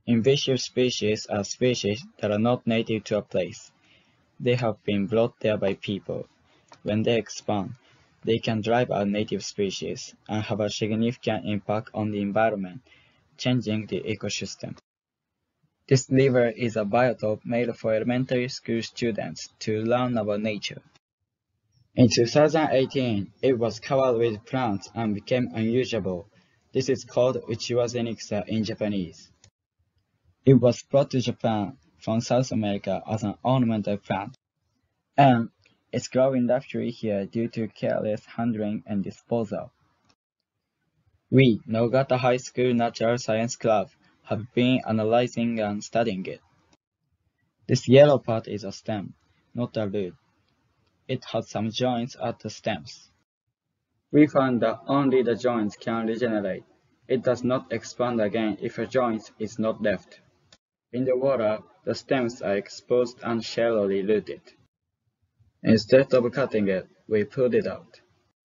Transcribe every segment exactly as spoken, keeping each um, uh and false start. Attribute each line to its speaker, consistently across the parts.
Speaker 1: Invasive species are species that are not native to a place. They have been brought there by people. When they expand, they can drive out native species and have a significant impact on the environment, changing the ecosystem. This river is a biotope made for elementary school students to learn about nature. In two thousand eighteen, it was covered with plants and became unusable. This is called Uchiwa Zeniksa in Japanese. It was brought to Japan from South America as an ornamental plant, and it's growing rapidly here due to careless handling and disposal. We, Nogata High School Natural Science Club, have been analyzing and studying it. This yellow part is a stem, not a root. It has some joints at the stems. We found that only the joints can regenerate. It does not expand again if a joint is not left. In the water, the stems are exposed and shallowly rooted. Instead of cutting it, we pulled it out.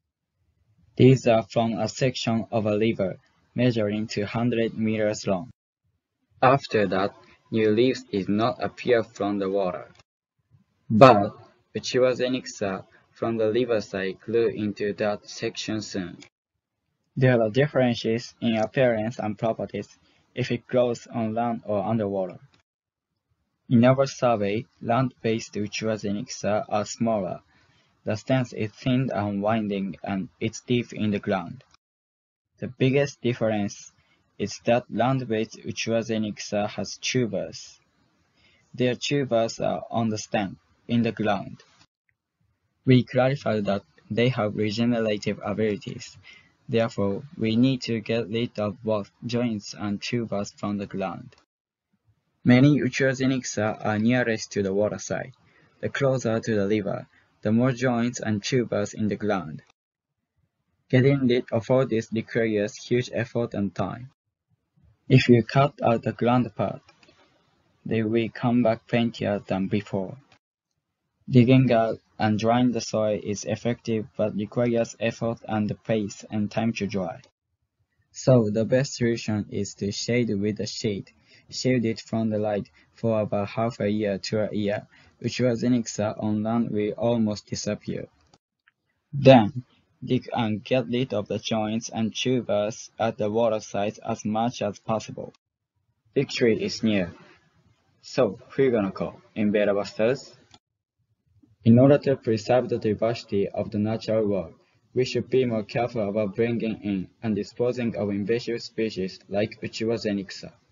Speaker 1: These are from a section of a river measuring two hundred meters long. After that, new leaves did not appear from the water. But Uchiwa Zeniksa from the riverside grew into that section soon. There are differences in appearance and properties if it grows on land or underwater. In our survey, land-based Uchiwa Zeniksa are smaller. The stems is thin and winding and it's deep in the ground. The biggest difference is that land-based Uchiwa Zeniksa has tubers. Their tubers are on the stem, in the ground. We clarified that they have regenerative abilities. Therefore, we need to get rid of both joints and tubers from the ground. Many Uchiwa Zeniksa are nearest to the waterside. The closer to the river, the more joints and tubers in the ground. Getting rid of all this requires huge effort and time. If you cut out the ground part, they will come back fainter than before. Digging out and drying the soil is effective but requires effort and pace and time to dry. So the best solution is to shade with a shade. Shield it from the light for about half a year to a year. Uchiwa Zeniksa on land will almost disappear. Then, dig and get rid of the joints and tubers at the waterside as much as possible. Victory is near. So, who you gonna call? Invader Busters? In order to preserve the diversity of the natural world, we should be more careful about bringing in and disposing of invasive species like Uchiwa Zeniksa.